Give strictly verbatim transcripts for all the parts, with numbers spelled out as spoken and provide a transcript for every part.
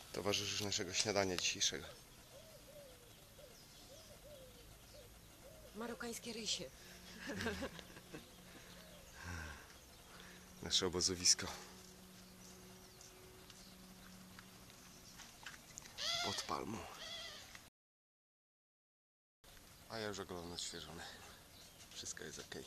towarzysz naszego śniadania dzisiejszego. Marokańskie rysie. Nasze obozowisko. Pod palmą. A ja już oglądam odświeżony. Wszystko jest ok.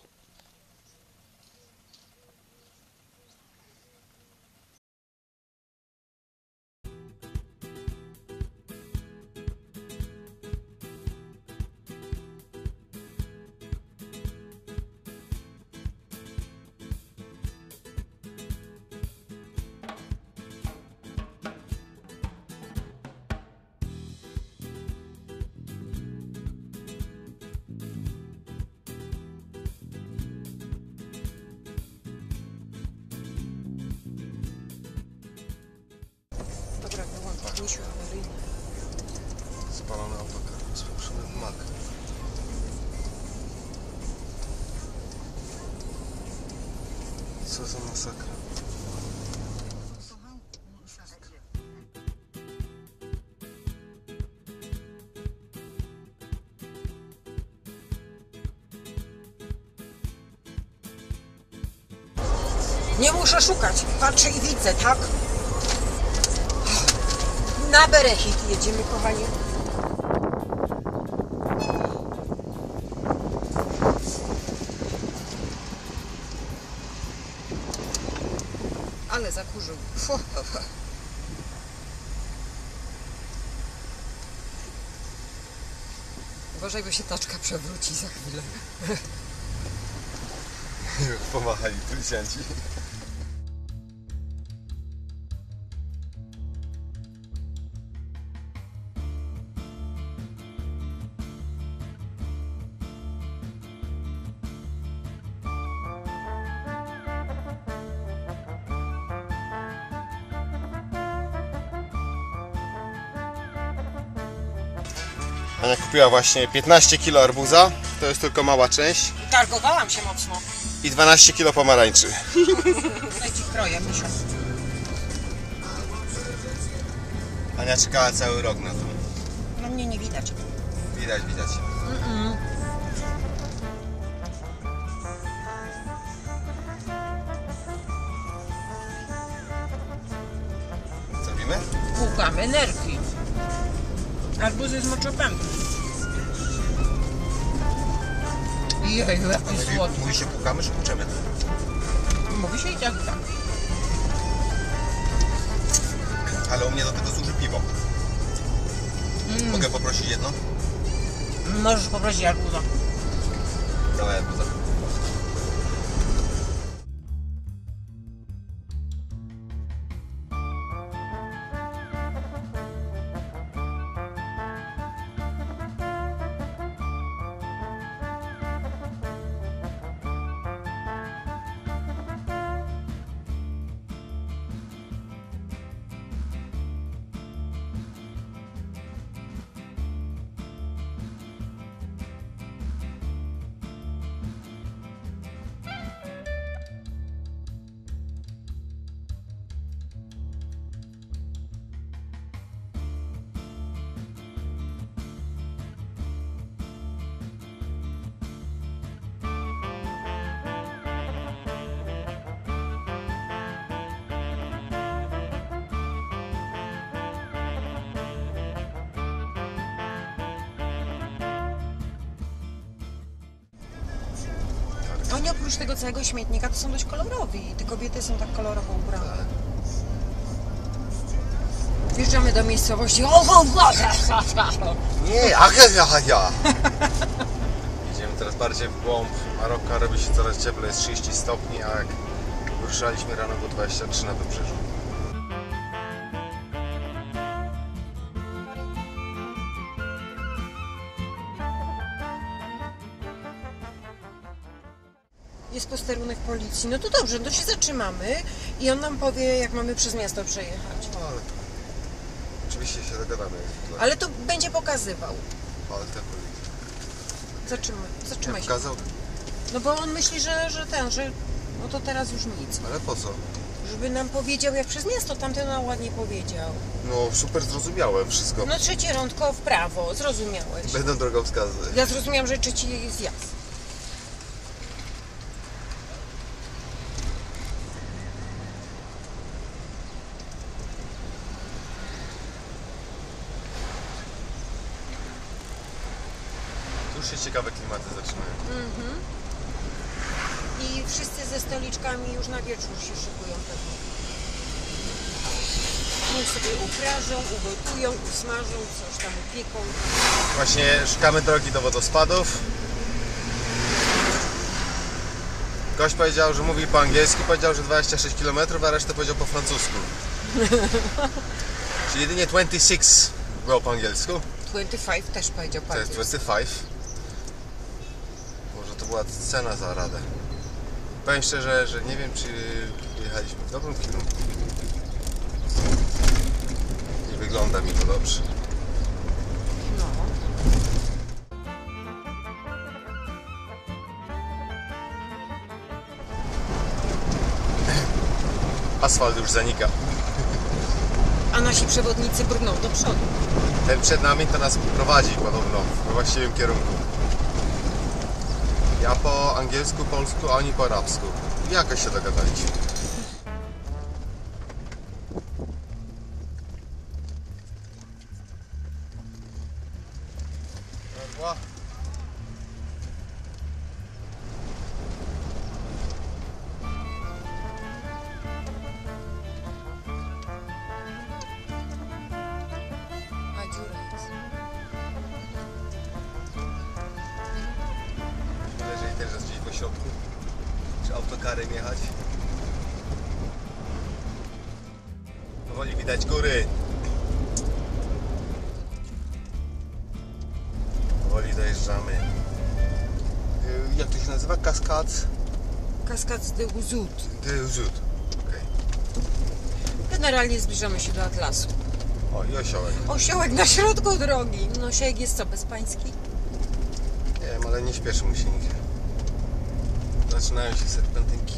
Dobra, wyłącz misiu awaryjny. Spalony autokar, sfałszony mak. Co za masakra. Nie muszę szukać, patrzę i widzę, tak? Na Berechit jedziemy, kochani. Ale zakurzył. Fu, fu, fu. Uważaj, bo się taczka przewróci za chwilę. Pomachali policjanci. Ania kupiła właśnie piętnaście kilo arbuza, to jest tylko mała część, Targowałam się mocno. i dwanaście kilo pomarańczy. Daj ci kroję, misiu. Ania czekała cały rok na to. No mnie nie widać. Widać, widać. Mm-mm. Co robimy? Płukamy nerki. Arbuzy z moczopędem. Jeju, jaki słodki. Mówi się pukamy, czy płuczemy? Mówi się i tak, tak. Ale u mnie do tego służy piwo. Mm. Mogę poprosić jedno? Możesz poprosić arbuza. Dawaj arbuza. Oni oprócz tego całego śmietnika to są dość kolorowi i te kobiety są tak kolorowo ubrane. Wjeżdżamy do miejscowości. O, o, o, Nie, ach, ja, ja, ja. Idziemy teraz bardziej w głąb Maroka, robi się coraz cieplej, jest trzydzieści stopni, a jak wyruszaliśmy rano było dwadzieścia trzy na wybrzeżu. Jest posterunek policji. No to dobrze, no to się zatrzymamy i on nam powie, jak mamy przez miasto przejechać. No ale to... Oczywiście się dogadamy. Ale to będzie pokazywał. Ale te policji. Zatrzymaj, zatrzymaj się. Pokazał? No bo on myśli, że, że ten, że no to teraz już nic. Ale po co? Żeby nam powiedział jak przez miasto, tamten nam ładnie powiedział. No super zrozumiałem wszystko. No trzecie rądko w prawo, zrozumiałeś. Będą drogowskazy. Ja zrozumiałam, że trzeci jest zjazd. Tu już się ciekawe klimaty zaczynają. Mhm. I wszyscy ze stoliczkami już na wieczór się szykują pewnie. Niech sobie uprażą, ugotują, usmażą, coś tam upieką. Właśnie szukamy drogi do wodospadów. Gość powiedział, że mówi po angielsku, powiedział, że dwadzieścia sześć kilometrów, a resztę powiedział po francusku. Czyli jedynie dwadzieścia sześć było po angielsku. dwadzieścia pięć też powiedział To pan. jest dwadzieścia pięć. Może to była cena za radę. Powiem szczerze, że nie wiem, czy jechaliśmy w dobrym kierunku. Nie wygląda mi to dobrze. No. Asfalt już zanika. A nasi przewodnicy brną do przodu. Ten przed nami to nas prowadzi podobno we właściwym kierunku. Ja po angielsku, polsku, a oni po arabsku. Jakoś się dogadaliśmy. Dwa. A dziura jest. Leżeli też gdzieś po środku. Czy autokarem jechać? Powoli widać góry. Powoli dojeżdżamy. Y, Jak to się nazywa? Kaskad Kaskad de Guzut. de Zut. Okej. Generalnie zbliżamy się do Atlasu. O, i osiołek. Osiołek na środku drogi. No osiołek jest co, bezpański? Nie wiem, ale nie śpieszy mu się nigdzie. Zaczynają się serpentynki.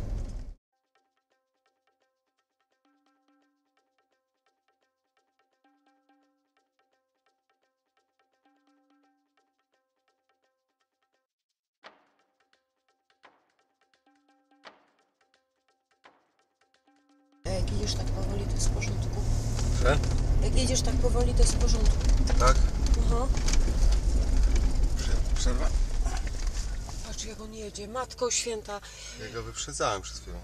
A jak jedziesz tak powoli, to jest w porządku. Że? Jak jedziesz tak powoli, to jest w porządku. Tak? Aha. Prze- Przerwa? Patrz jak on jedzie. Matko święta. Ja go wyprzedzałem przed chwilą.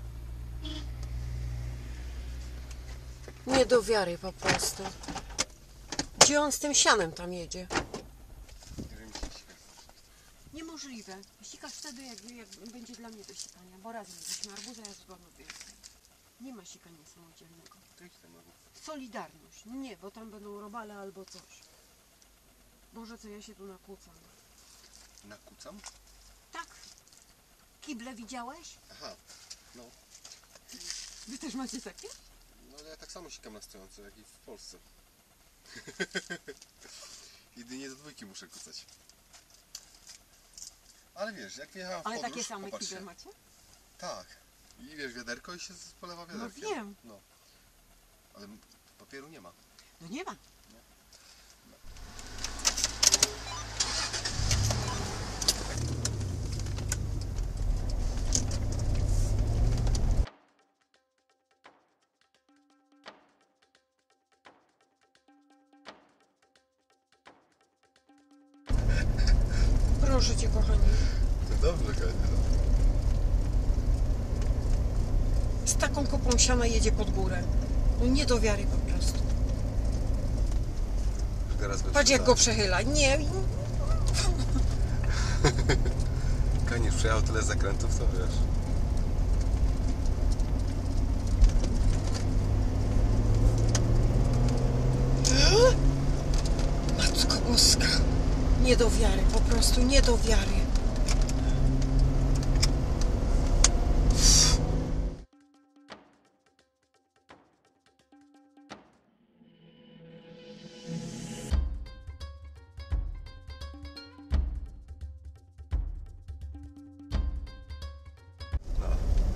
Nie do wiary po prostu. Gdzie on z tym sianem tam jedzie? Nie wiem, czy się... Niemożliwe. Sikasz wtedy, jak, jak będzie dla mnie do sikania, bo razem jesteśmy arbuza, ja zgodno więcej. Nie ma sikania samodzielnego. Solidarność. Nie, bo tam będą robale albo coś. Boże, co ja się tu nakłócam. Nakłócam? Tak. Kible widziałeś? Aha, no. Wy też macie takie? No ja tak samo sikam na stojąco, jak i w Polsce. Jedynie do dwójki muszę kucać. Ale wiesz, jak wjechałem w Ale podróż, takie same popatrzcie. kible macie? Tak. I wiesz, wiaderko i się polewa No wiaderkiem. wiem. No. Ale papieru nie ma. No nie ma. Proszę cię, kochani. To dobrze, Kania. Z taką kopą siana jedzie pod górę. No nie do wiary po prostu. Teraz Patrz jak go przechyla. Nie. Kaniusz przejechał tyle zakrętów, to wiesz. Matko Boska. Nie do wiary, po prostu nie do wiary.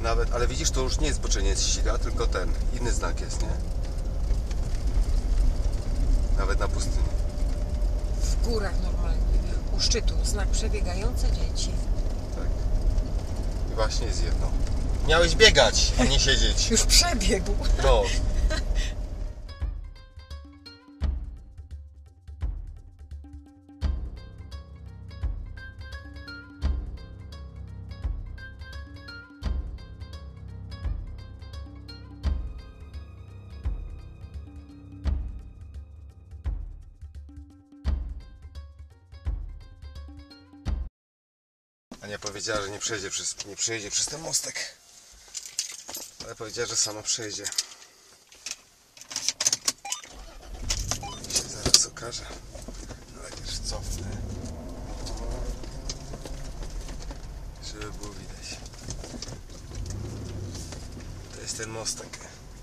Nawet, ale widzisz, to już nie jest boczeniec ściga, tylko ten, inny znak jest, nie? Nawet na pustyni. W górach normalnie. U szczytu znak przebiegające dzieci. Tak. I właśnie jest jedno. Miałeś biegać, a nie siedzieć. Już przebiegł. No. Ania powiedziała, że nie przejdzie przez, nie przejdzie przez ten mostek. Ale powiedziała, że sama przejdzie. Się zaraz okaże. Najpierw cofnę. Żeby było widać. To jest ten mostek.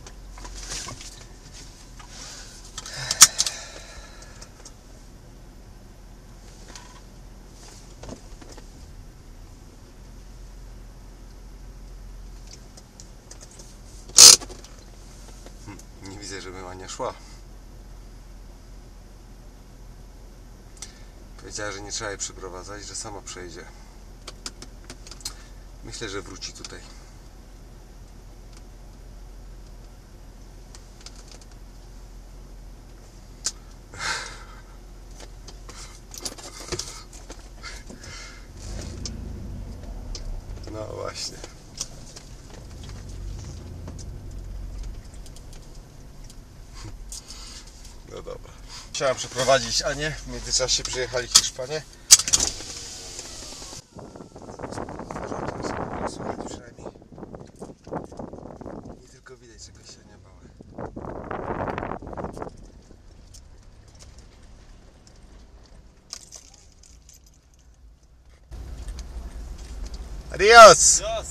Nie widzę, żeby Ania szła. Powiedziała, że nie trzeba jej przyprowadzać, że sama przejdzie. Myślę, że wróci tutaj. No właśnie. No dobra. Chciałem przeprowadzić Anię. W międzyczasie przyjechali Hiszpanie. Słuchajcie przynajmniej. Nie tylko widać, czego się nie bała. Adios! Adios!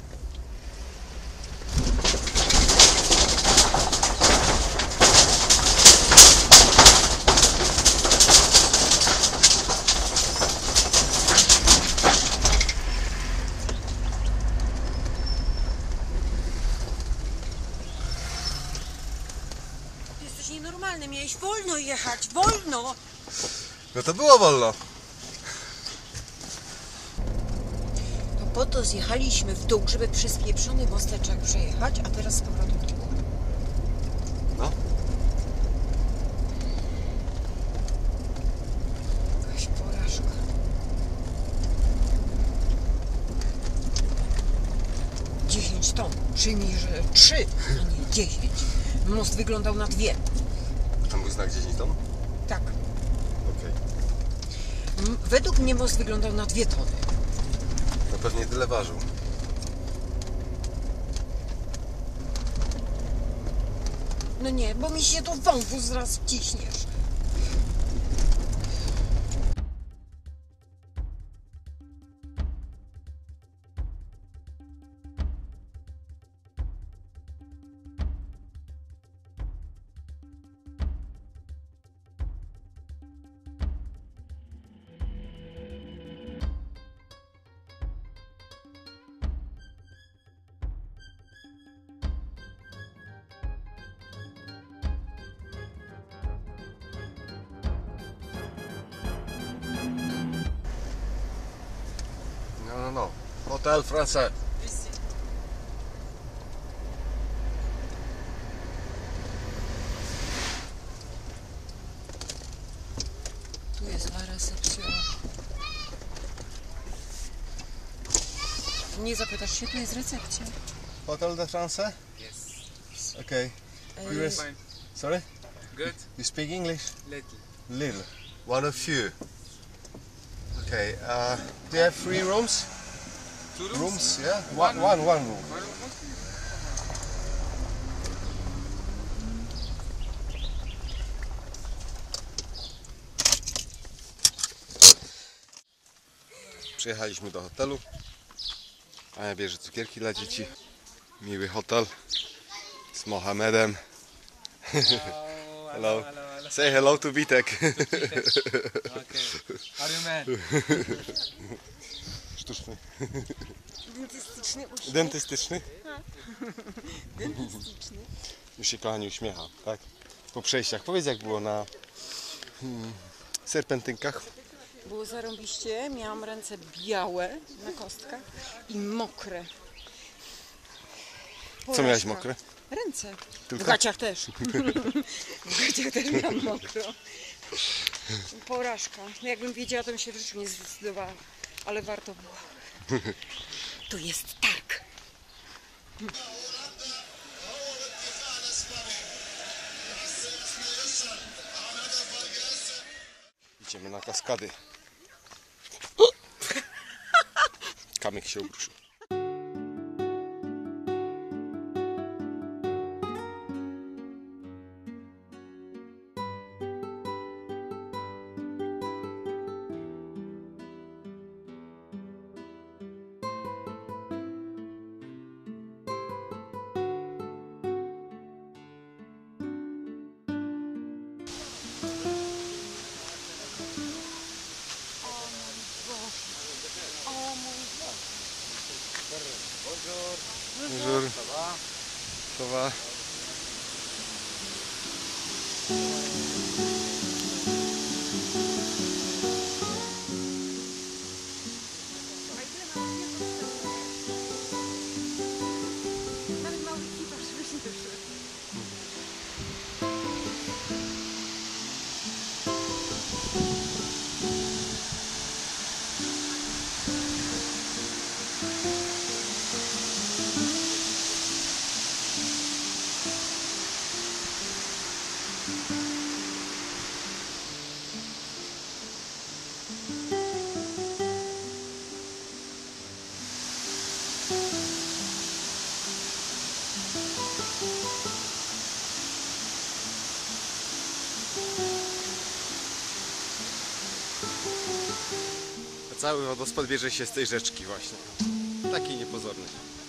Jesteś nienormalny, miałeś wolno jechać, wolno! No to było wolno. To po to zjechaliśmy w dół, żeby przez pieprzony mosteczek przejechać, a teraz z powrotem do góry. No. Jakaś porażka. dziesięć ton. Przyjmij, że trzy, a nie dziesięć. Most wyglądał na dwie. Tam był znak dziesięć ton? Tak. Okej. M- Według mnie most wyglądał na dwie tony. No pewnie tyle ważył. No nie, bo mi się to wąwóz zaraz wciśniesz. No, no, no. Hotel Français. Tu jest la recepcja. Nie zapytasz się, tu jest recepcja. Hotel de France? Yes. Okay. E, You Fine. Sorry? Good. You speak English? Little. Little. One of few. Okay. Uh, do you have three rooms? Two rooms? Rooms, yeah? One One, one, one room. One room? Przyjechaliśmy do hotelu. Ania bierze cukierki dla dzieci. Miły hotel z Mohamedem. Hello. Hello. Hello. Hello. Say hello to Witek. Okay. Are you man? Sztuczny. dentystyczny uśmiech. Dentystyczny? Dentystyczny. Już się kochani uśmiecha, tak? Po przejściach. Powiedz jak było na hmm, serpentynkach. Było zarąbiście, miałam ręce białe na kostkach i mokre. Co miałeś Porażka. mokre? Ręce. Tylko? W gaciach też. W gaciach też miałam mokro. Porażka. No jakbym wiedziała, to bym się w życiu nie zdecydowała. Ale warto było. To jest tak. Idziemy na kaskady. Kamyk się obruszył. O mój Boże. Bonjour. Ça va? Nawet mały kipaż właśnie doszedł. Cały wodospad bierze się z tej rzeczki właśnie. Taki niepozorny.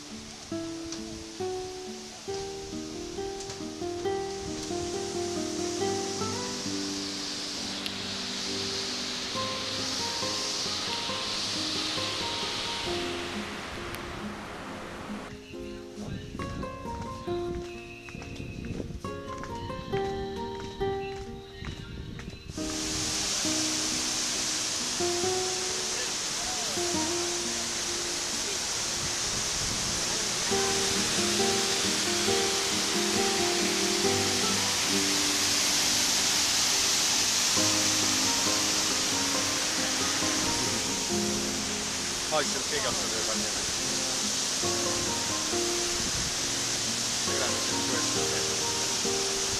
Chodź, biegam sobie walniemy. Wygramy się w kółeczku.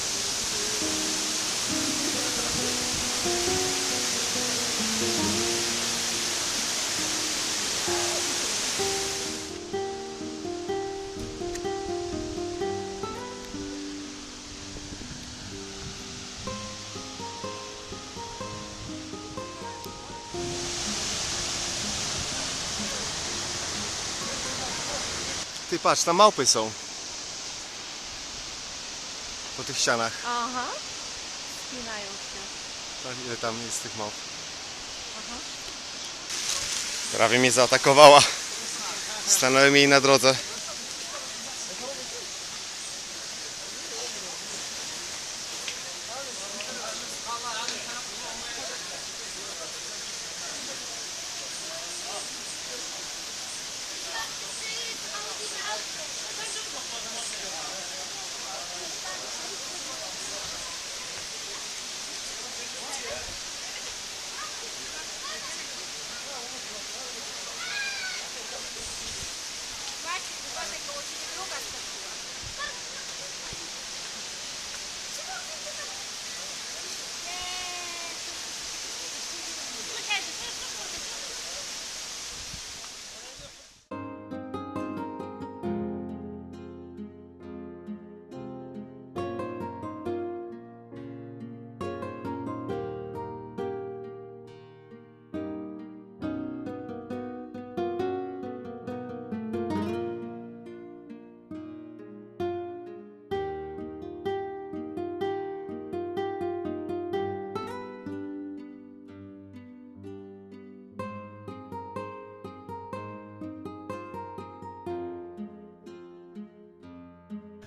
Ty patrz, tam małpy są. Po tych ścianach. Aha. Spinają się. Patrz, ile tam jest tych małp. Aha. Prawie mnie zaatakowała. Stanąłem jej na drodze.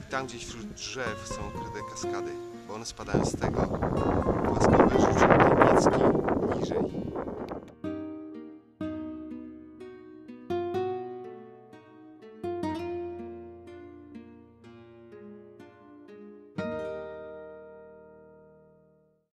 I tam gdzieś wśród drzew są ukryte kaskady, bo one spadają z tego. Łaskowy żuczek niemiecki.